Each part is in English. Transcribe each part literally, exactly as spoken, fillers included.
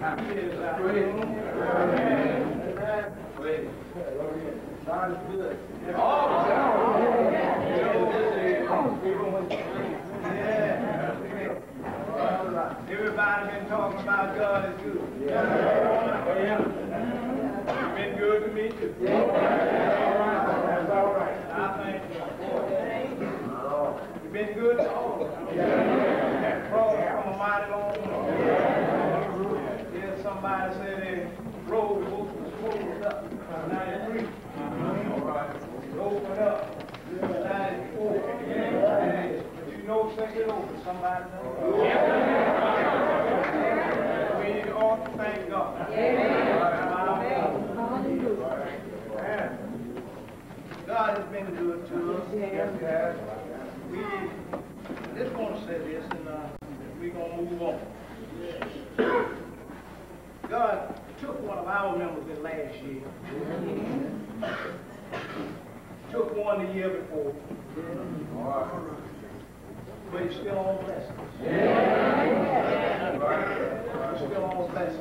God is good. Everybody been talking about God is good. Yeah. You've been good to me too. That's all right. I thank you. You've been good to all of us. That cross from a mighty long way. Here's somebody say they road was up ninety-three. All right. Open up ninety-four. But you know, take it over. Somebody knows. We ought to thank God. God has been good to us. Yes, He has. We just want to say this, and uh, we're going to move on. God took one of our members in last year. Took one the year before. But he's still on blessings. He's still on blessings.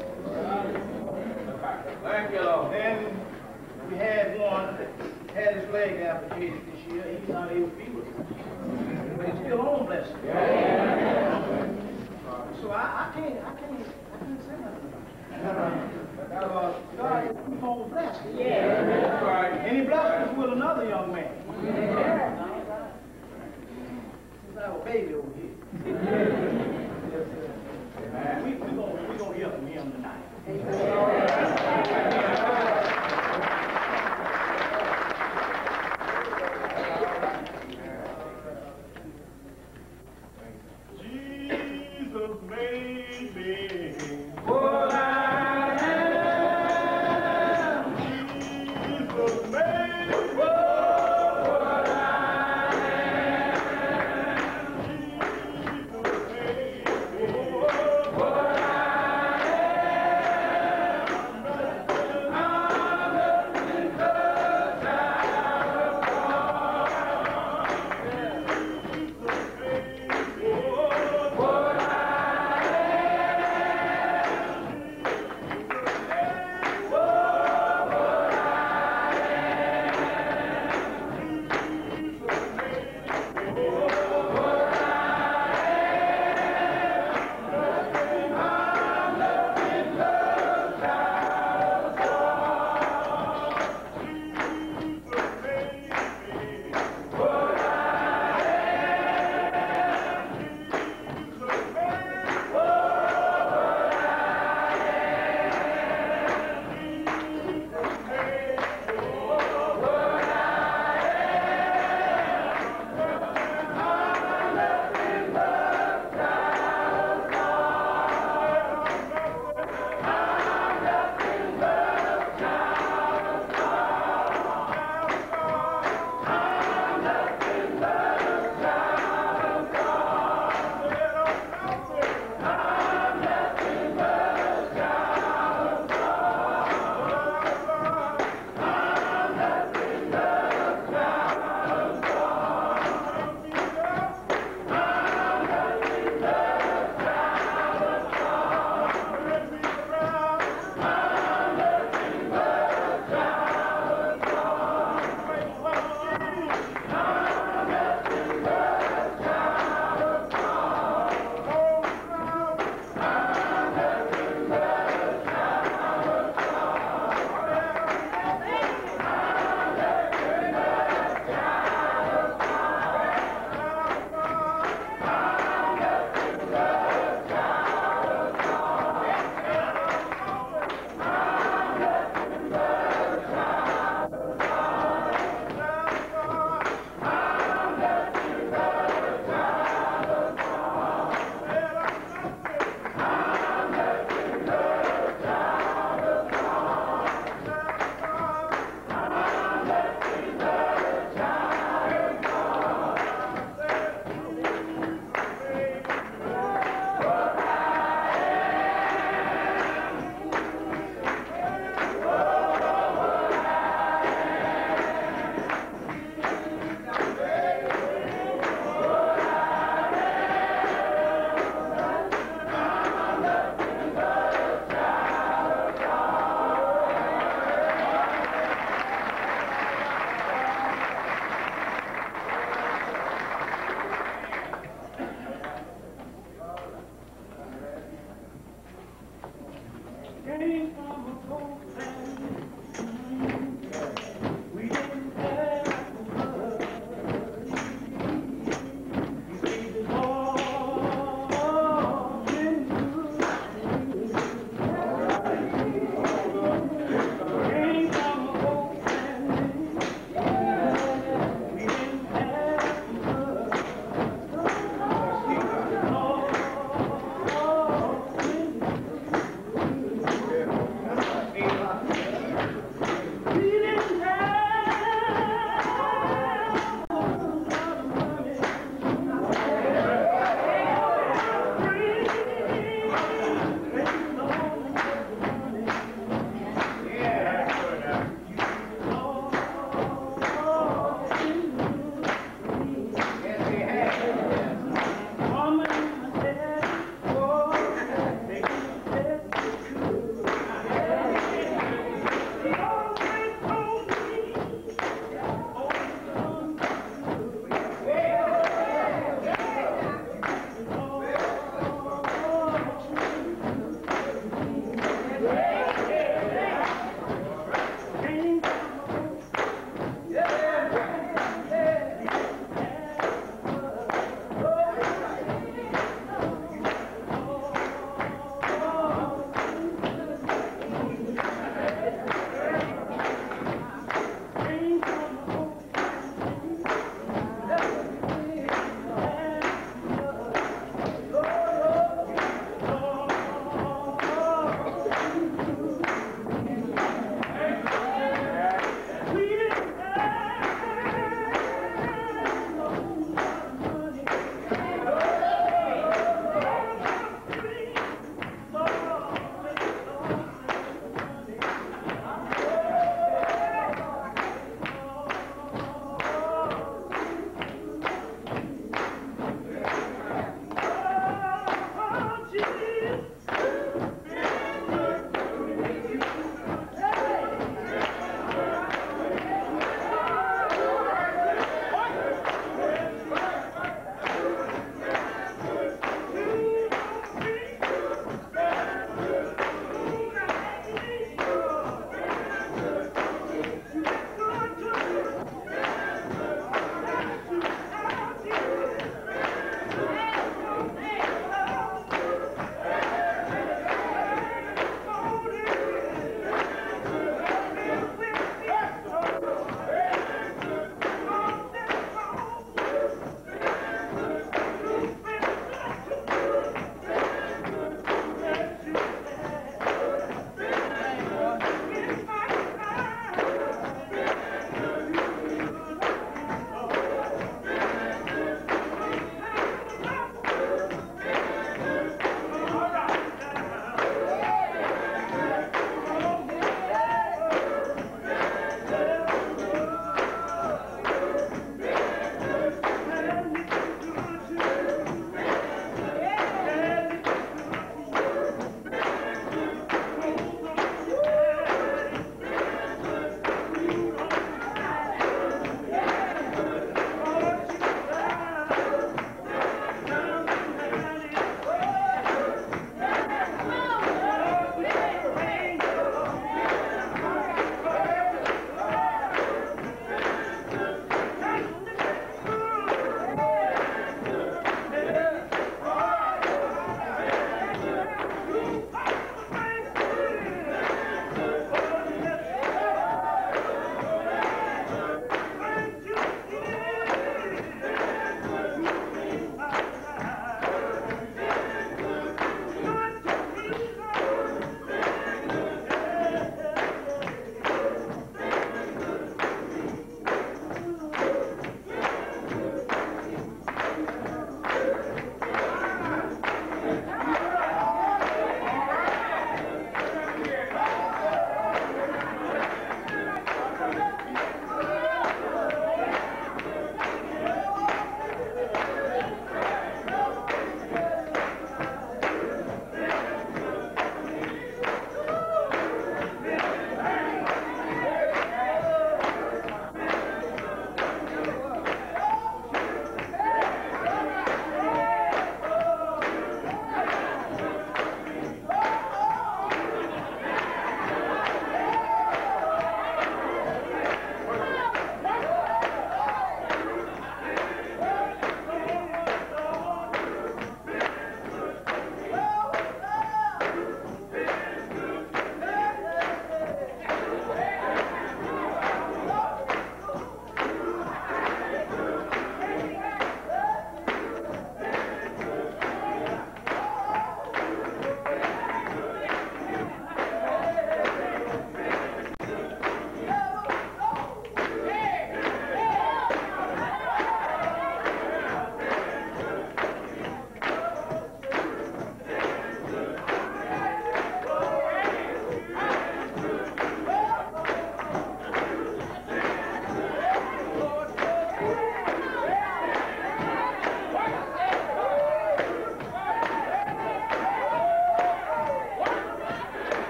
Thank you, Lord. Then we had one that had his leg amputated this year. He's not able to be with us. But he's still on blessings. So I, I can't, I can't, I can't say nothing about it. Uh, God keep on blessing. Yeah. And he blessed us with another young man. Yeah. He's like a baby over here. we we gonna we gonna hear from him tonight. Jesus made